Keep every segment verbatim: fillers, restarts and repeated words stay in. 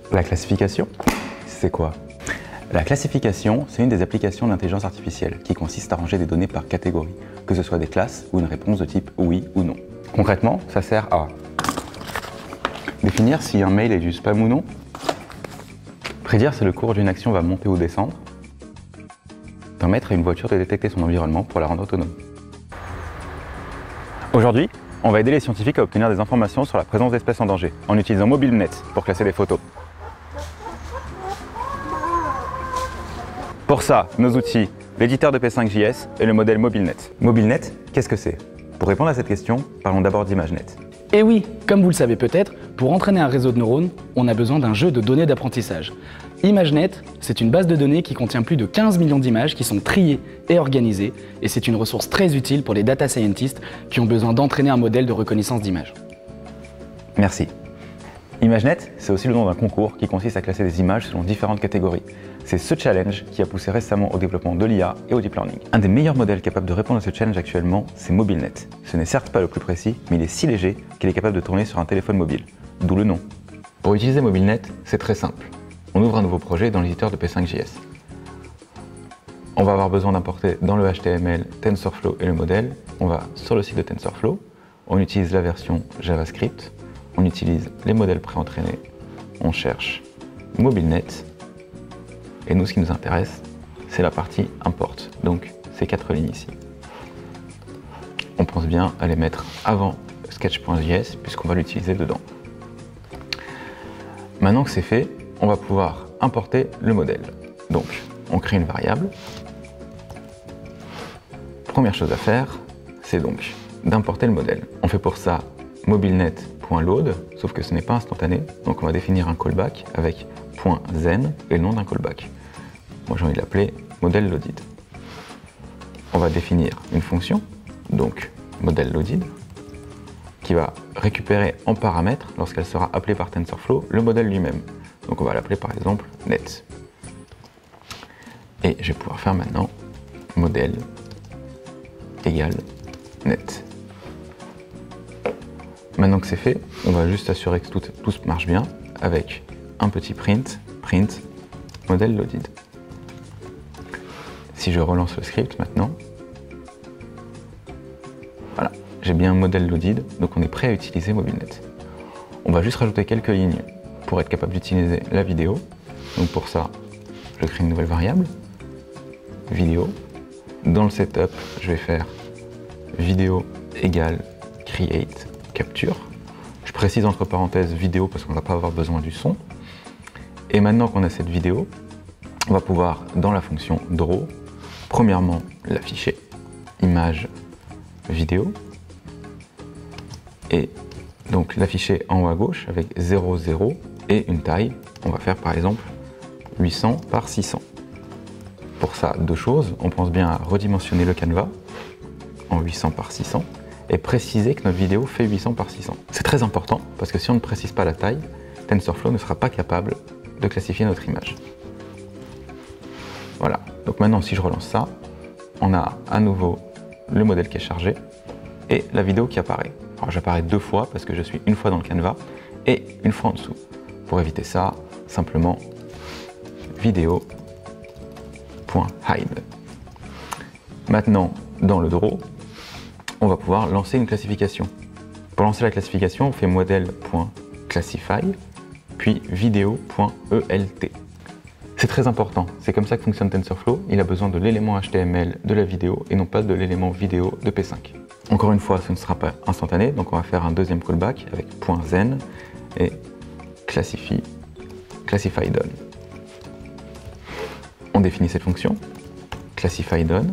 La classification, c'est quoi? La classification, c'est une des applications d'intelligence artificielle qui consiste à ranger des données par catégorie, que ce soit des classes ou une réponse de type oui ou non. Concrètement, ça sert à définir si un mail est du spam ou non, prédire si le cours d'une action va monter ou descendre, permettre à une voiture de détecter son environnement pour la rendre autonome. Aujourd'hui, on va aider les scientifiques à obtenir des informations sur la présence d'espèces en danger en utilisant MobileNet pour classer les photos. Pour ça, nos outils, l'éditeur de P cinq J S et le modèle MobileNet. MobileNet, qu'est-ce que c'est? Pour répondre à cette question, parlons d'abord d'ImageNet. Et oui, comme vous le savez peut-être, pour entraîner un réseau de neurones, on a besoin d'un jeu de données d'apprentissage. ImageNet, c'est une base de données qui contient plus de quinze millions d'images qui sont triées et organisées, et c'est une ressource très utile pour les data scientists qui ont besoin d'entraîner un modèle de reconnaissance d'images. Merci. ImageNet, c'est aussi le nom d'un concours qui consiste à classer des images selon différentes catégories. C'est ce challenge qui a poussé récemment au développement de l'I A et au deep learning. Un des meilleurs modèles capables de répondre à ce challenge actuellement, c'est MobileNet. Ce n'est certes pas le plus précis, mais il est si léger qu'il est capable de tourner sur un téléphone mobile. D'où le nom. Pour utiliser MobileNet, c'est très simple. On ouvre un nouveau projet dans l'éditeur de P cinq J S. On va avoir besoin d'importer dans le H T M L TensorFlow et le modèle. On va sur le site de TensorFlow, on utilise la version JavaScript, on utilise les modèles préentraînés, on cherche MobileNet, et nous, ce qui nous intéresse, c'est la partie import, donc ces quatre lignes ici. On pense bien à les mettre avant sketch.js puisqu'on va l'utiliser dedans. Maintenant que c'est fait, on va pouvoir importer le modèle. Donc, on crée une variable. Première chose à faire, c'est donc d'importer le modèle. On fait pour ça mobilenet.load, sauf que ce n'est pas instantané, donc on va définir un callback avec .zen et le nom d'un callback. Moi j'ai envie de l'appeler modèle loaded. On va définir une fonction, donc modèle loaded, qui va récupérer en paramètre, lorsqu'elle sera appelée par TensorFlow, le modèle lui-même. Donc on va l'appeler par exemple net. Et je vais pouvoir faire maintenant modèle égale net. Maintenant que c'est fait, on va juste assurer que tout, tout marche bien avec un petit print, print modèle loaded. Si je relance le script maintenant, voilà, j'ai bien un modèle loaded, donc on est prêt à utiliser MobileNet. On va juste rajouter quelques lignes pour être capable d'utiliser la vidéo. Donc pour ça, je crée une nouvelle variable, vidéo. Dans le setup, je vais faire vidéo égale create capture. Je précise entre parenthèses vidéo parce qu'on ne va pas avoir besoin du son. Et maintenant qu'on a cette vidéo, on va pouvoir, dans la fonction draw, premièrement l'afficher, image vidéo, et donc l'afficher en haut à gauche avec zéro zéro et une taille, on va faire par exemple huit cents par six cents. Pour ça, deux choses, on pense bien à redimensionner le canevas en huit cents par six cents et préciser que notre vidéo fait huit cents par six cents. C'est très important parce que si on ne précise pas la taille, TensorFlow ne sera pas capable de classifier notre image. Voilà, donc maintenant si je relance ça, on a à nouveau le modèle qui est chargé et la vidéo qui apparaît. Alors j'apparais deux fois parce que je suis une fois dans le canevas et une fois en dessous. Pour éviter ça, simplement vidéo.hide. Maintenant, dans le draw, on va pouvoir lancer une classification. Pour lancer la classification, on fait modèle.classify puis vidéo.elt. C'est très important, c'est comme ça que fonctionne TensorFlow, il a besoin de l'élément H T M L de la vidéo et non pas de l'élément vidéo de P cinq. Encore une fois, ce ne sera pas instantané, donc on va faire un deuxième callback avec .zen et classify, classify done. On définit cette fonction, classify done.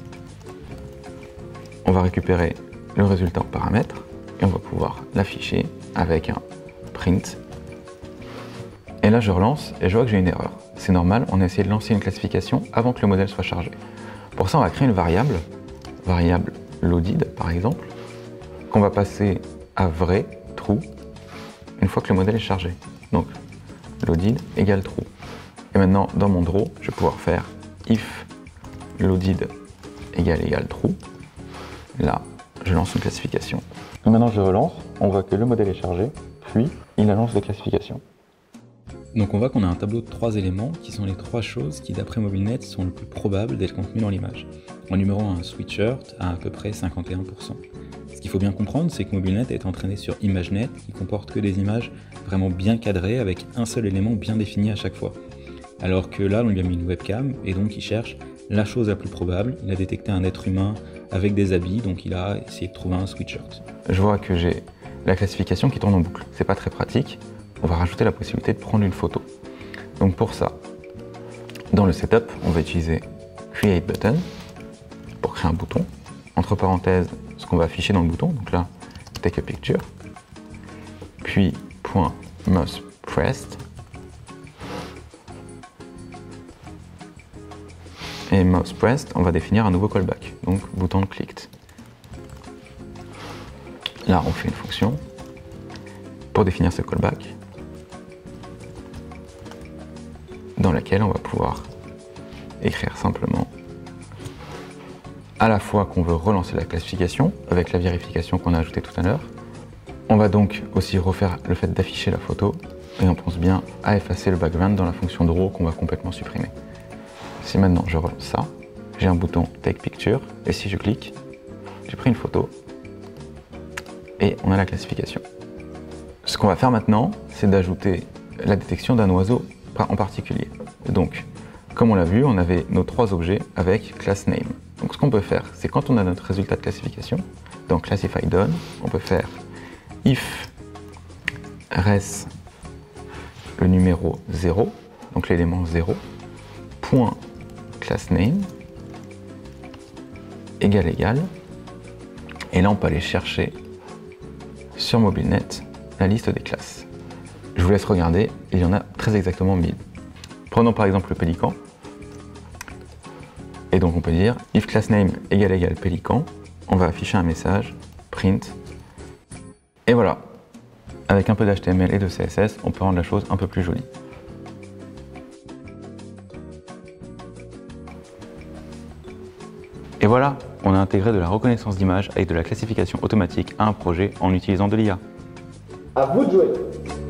On va récupérer le résultat en paramètres et on va pouvoir l'afficher avec un print. Et là, je relance et je vois que j'ai une erreur. C'est normal, on a essayé de lancer une classification avant que le modèle soit chargé. Pour ça, on va créer une variable, variable loaded par exemple, qu'on va passer à vrai, true, une fois que le modèle est chargé. Donc, loaded égale true. Et maintenant, dans mon draw, je vais pouvoir faire if loaded égale égale true. Là, je lance une classification. Et maintenant, je relance, on voit que le modèle est chargé, puis il annonce des classifications. Donc on voit qu'on a un tableau de trois éléments qui sont les trois choses qui d'après MobileNet sont le plus probables d'être contenues dans l'image. En numéro un, un sweatshirt à à peu près cinquante et un pour cent. Ce qu'il faut bien comprendre, c'est que MobileNet est entraîné sur ImageNet qui comporte que des images vraiment bien cadrées avec un seul élément bien défini à chaque fois. Alors que là, on lui a mis une webcam et donc il cherche la chose la plus probable. Il a détecté un être humain avec des habits, donc il a essayé de trouver un sweatshirt. Je vois que j'ai la classification qui tourne en boucle. C'est pas très pratique. On va rajouter la possibilité de prendre une photo. Donc pour ça, dans le setup, on va utiliser Create Button pour créer un bouton. Entre parenthèses, ce qu'on va afficher dans le bouton. Donc là, Take a Picture. Puis point Mouse Pressed. Et Mouse Pressed, on va définir un nouveau callback. Donc bouton de clicked. Là, on fait une fonction pour définir ce callback, dans laquelle on va pouvoir écrire simplement à la fois qu'on veut relancer la classification avec la vérification qu'on a ajoutée tout à l'heure. On va donc aussi refaire le fait d'afficher la photo et on pense bien à effacer le background dans la fonction draw qu'on va complètement supprimer. Si maintenant je relance ça, j'ai un bouton Take Picture et si je clique, j'ai pris une photo et on a la classification. Ce qu'on va faire maintenant, c'est d'ajouter la détection d'un oiseau en particulier. Donc, comme on l'a vu, on avait nos trois objets avec class name. Donc ce qu'on peut faire, c'est quand on a notre résultat de classification, dans Classify Done, on peut faire if res le numéro zéro, donc l'élément zéro, point class name égal égal, et là on peut aller chercher sur MobileNet la liste des classes. Je vous laisse regarder, il y en a très exactement mille. Prenons par exemple le pélican. Et donc on peut dire if className égale égale pélican, on va afficher un message print. Et voilà, avec un peu d'H T M L et de C S S, on peut rendre la chose un peu plus jolie. Et voilà, on a intégré de la reconnaissance d'image avec de la classification automatique à un projet en utilisant de l'I A. À vous de jouer!